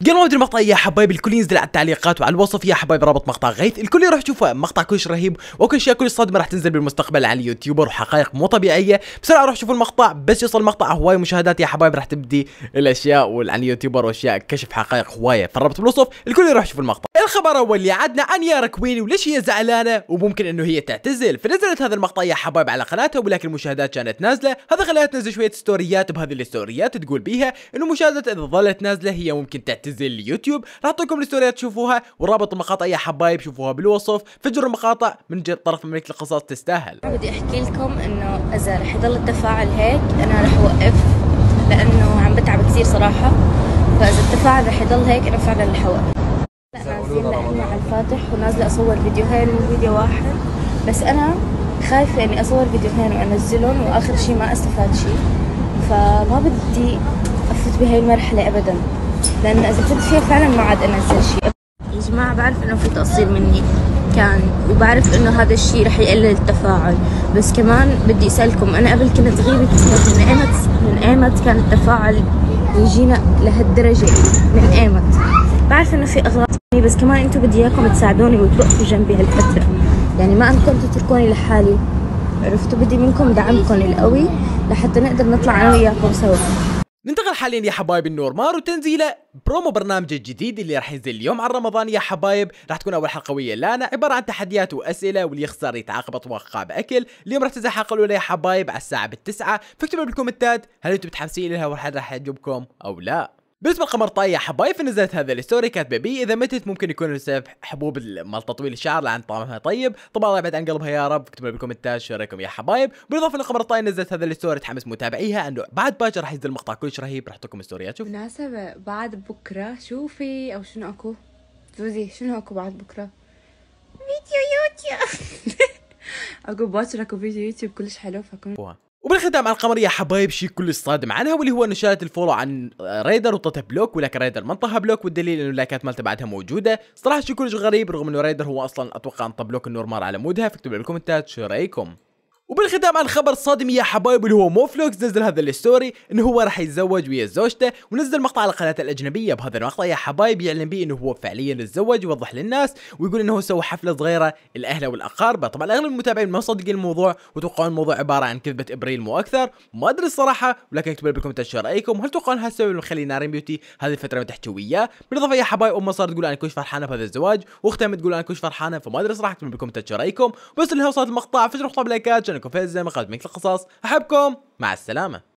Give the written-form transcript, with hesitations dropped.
قبل ما ابدا المقطع يا حبايبي الكل ينزل على التعليقات وعلى الوصف يا حبايبي رابط مقطع غيث، الكل يروح يشوف مقطع كلش رهيب واكل اشياء كلش صادمه راح تنزل بالمستقبل على اليوتيوبر وحقائق مو طبيعيه. بسرعه روح شوفوا المقطع، بس يوصل المقطع هواي مشاهدات يا حبايبي راح تبدي الاشياء على اليوتيوبر واشياء كشف حقائق هوايه، فالرابط بالوصف الكل يروح يشوف المقطع. الخبر الاول اللي عدنا عن يارا كويني وليش هي زعلانه وممكن انه هي تعتزل، فنزلت هذا المقطع يا حبايب على قناتها ولكن المشاهدات كانت نازله، هذا خلاها تنزل شويه ستوريات، بهذه الستوريات تقول بيها انه مشاهدات اذا ظلت نازله هي ممكن تعتزل اليوتيوب. راح اعطيكم الستوريات تشوفوها ورابط المقاطع يا حبايب شوفوها بالوصف، فجروا المقاطع من طرف مملكه القصص تستاهل. بدي احكي لكم انه اذا رح يضل التفاعل هيك انا رح اوقف، لانه عم بتعب كثير صراحه، فاذا التفاعل رح يضل هيك انا فعلا رح اوقف. نازلين لانه على الفاتح ونازله اصور فيديوهين وفيديو واحد، بس انا خايفه اني اصور فيديوهين وانزلهم واخر شيء ما استفاد شيء، فما بدي افوت بهاي المرحله ابدا، لان اذا فتت فيها فعلا ما عاد انزل شيء. يا جماعه بعرف انه في تقصير مني كان، وبعرف انه هذا الشيء رح يقلل التفاعل، بس كمان بدي اسالكم انا قبل كنت غيبه كثير، من ايمت كان التفاعل يجينا لهالدرجه، من ايمت بعرف انه في اغلاط مني، بس كمان انتم بدي اياكم تساعدوني وتوقفوا جنبي هالفتره، يعني ما انكم تتركوني لحالي، عرفتوا؟ بدي منكم دعمكم القوي لحتى نقدر نطلع انا وياكم سوا. ننتقل حاليا يا حبايب النورمار وتنزيله برومو برنامج الجديد اللي راح ينزل اليوم على رمضان يا حبايب، راح تكون اول حلقه ويا لانا عباره عن تحديات واسئله، واللي يخسر يتعاقب اتوقع باكل. اليوم راح تنزل الحلقه الاولى يا حبايب على الساعه 9، فاكتبوا بالكومنتات هل انتم متحمسين لها وهل راح يعجبكم او لا. بالنسبه لقمر طاي يا حبايب فنزلت هذا الستوري كاتبه بي اذا متت ممكن يكون بسبب حبوب مال تطويل الشعر لان طعمها طيب، طبعا الله يبعد عن قلبها يا رب. اكتبوا بالكومنتات شو رايكم يا حبايب. بالاضافه لقمر طاي نزلت هذا الستوري تحمس متابعيها انه بعد باكر راح ينزل مقطع كلش رهيب، راح اعطيكم ستوريات. شوف مناسبة بعد بكره شو في او شنو اكو زوزي، شنو اكو بعد بكره؟ فيديو يوتيوب اكو باكر اكو فيديو يوتيوب كلش حلو فكون. وبالختام على القمر يا حبايب شيء كل صادم عنها، واللي هو انه شالت الفولو عن ريدر وطتها بلوك، ولكن ريدر ما انطاها بلوك، والدليل انه اللايكات مالته بعدها موجوده. صراحه شيء كلش غريب رغم انه ريدر هو اصلا اتوقع انطى بلوك النورمال على مودها، فاكتبوا بالكومنتات شو رايكم. وبالختام عن خبر صادم يا حبايب اللي هو موفلوكس نزل هذا الستوري انه هو راح يتزوج ويا زوجته، ونزل مقطع على قناته الاجنبيه. بهذا المقطع يا حبايب يعلن به انه هو فعليا يتزوج، يوضح للناس ويقول انه هو سوى حفله صغيره لاهله والاقارب. طبعا اغلب المتابعين ما مصدقين الموضوع وتوقعون الموضوع عباره عن كذبه ابريل مو اكثر، ما ادري الصراحه، ولكن اكتبوا لي بالكومنتات شو رايكم، هل تتوقعون هذا السبب اللي مخلي نارين بيوتي هذه الفتره ما تحكي وياه؟ بالاضافه يا حبايب امها صارت تقول انا كلش فرحانه بهذا الزواج، واختها تقول انا كلش فرحانه، فما ادري صراحه. اكتبوا بالكومنتات شو رايكم. بس اللي وصلت المقطع فجروا احطوا لايكات، كان لكم فاز زي ما قلت مثل القصص، احبكم، مع السلامه.